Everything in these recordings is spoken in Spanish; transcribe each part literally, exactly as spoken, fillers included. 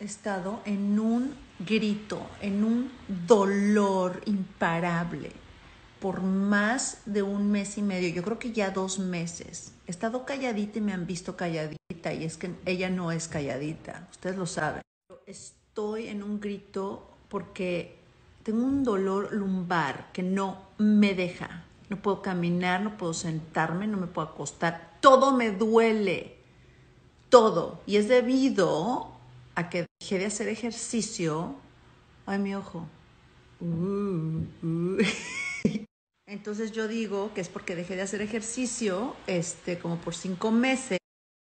estado en un grito, en un dolor imparable por más de un mes y medio, yo creo que ya dos meses. He estado calladita y me han visto calladita, y es que ella no es calladita, ustedes lo saben. Estoy en un grito porque tengo un dolor lumbar que no me deja. No puedo caminar, no puedo sentarme, no me puedo acostar. Todo me duele, todo. Y es debido a que dejé de hacer ejercicio. Ay, mi ojo. Uh, uh. Entonces yo digo que es porque dejé de hacer ejercicio este, como por cinco meses.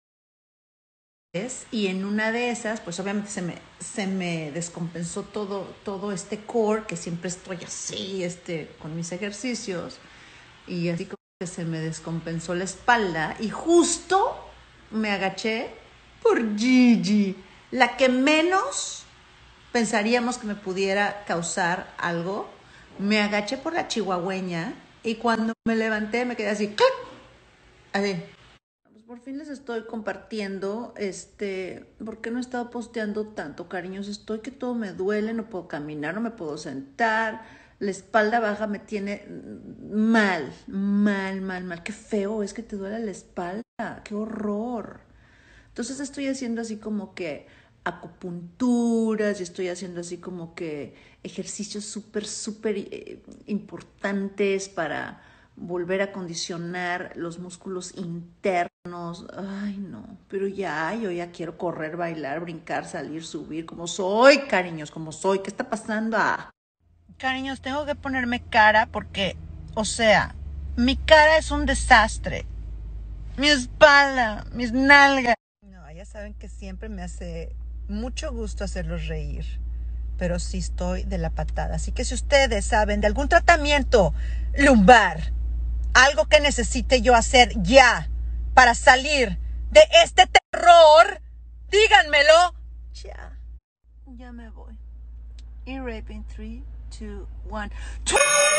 Y en una de esas, pues obviamente se me, se me descompensó todo, todo este core, que siempre estoy así, este, con mis ejercicios. Y así como que se me descompensó la espalda. Y justo me agaché por Gigi, la que menos pensaríamos que me pudiera causar algo. Me agaché por la chihuahueña y cuando me levanté me quedé así, ¡clac! Así. Pues por fin les estoy compartiendo, este, porque no he estado posteando tanto, cariños. Estoy que todo me duele, no puedo caminar, no me puedo sentar, la espalda baja me tiene mal, mal, mal, mal. Qué feo es que te duele la espalda, qué horror. Entonces estoy haciendo así como que acupunturas y estoy haciendo así como que ejercicios súper, súper eh, importantes para volver a condicionar los músculos internos. Ay, no, pero ya, yo ya quiero correr, bailar, brincar, salir, subir, como soy, cariños, como soy. ¿Qué está pasando? Ah. Cariños, tengo que ponerme cara porque, o sea, mi cara es un desastre. Mi espalda, mis nalgas. No, ya saben que siempre me hace mucho gusto hacerlos reír, pero sí estoy de la patada. Así que si ustedes saben de algún tratamiento lumbar, algo que necesite yo hacer ya para salir de este terror, díganmelo. Ya, ya me voy. E-raping, three, two, one.